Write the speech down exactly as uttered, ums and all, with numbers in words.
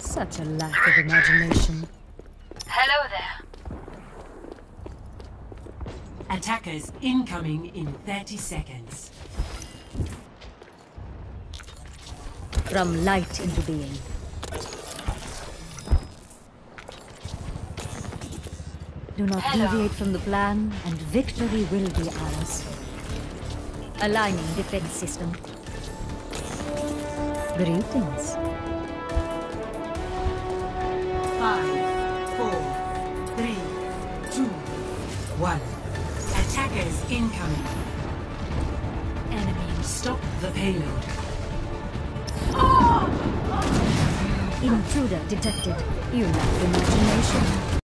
Such a lack of imagination. Hello there. Attackers incoming in thirty seconds. From light into being. Do not Hello. deviate from the plan, and victory will be ours. Aligning defense system. Greetings. Five, four, three, two, one. Attackers incoming. Enemy, stop the payload. Intruder detected. You lack imagination.